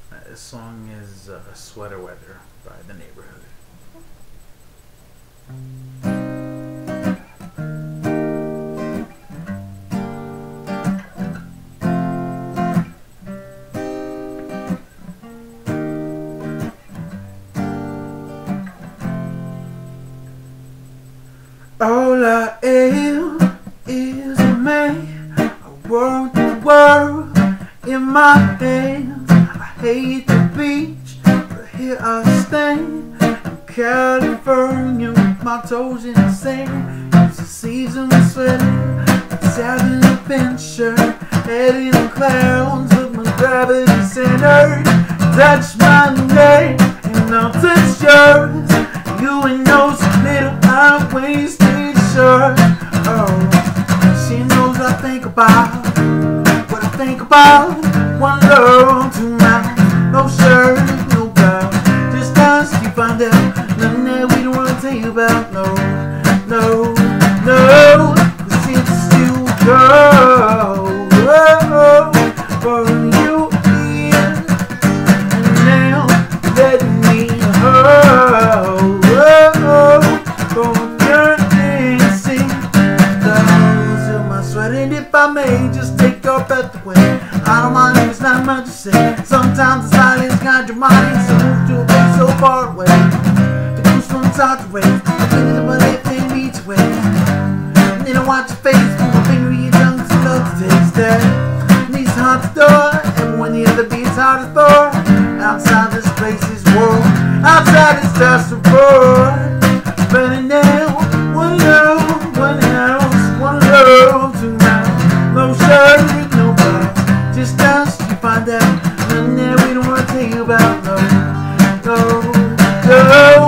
This song is Sweater Weather by The Neighborhood. All I am is a man. I want the world in my hands. I hate the beach, but here I stand in California with my toes in the sand. It's the season of sweating, it's having an adventure, head in the clouds of my gravity center. Touch my neck and I'll touch yours. You and those little high-waisted shirts. Oh, she knows I think about what I think about. One love tonight, no shirt, no bra. Just ask you find out nothing that we don't want to tell you about. No, no, no, 'cause it's too cold for you here and now. Let me hold from your dancing. Those of my sweat, and if I may just take your breath away. I don't mind if it's not much to say. Sometimes the silence guides your mind, so move to a place so far away. The goose from top to waist, I think of my left hand beats away. And then I watch your face, put my finger in your tongue, cause I love to taste that. And these hard to door, and when the other beats hard to throw. Outside this place is war, outside it's just a roar. Burning down, one love, one house, one love tonight. No shirt, no bra. Just us, you find out nothing that we don't want to tell you about. No, no, no.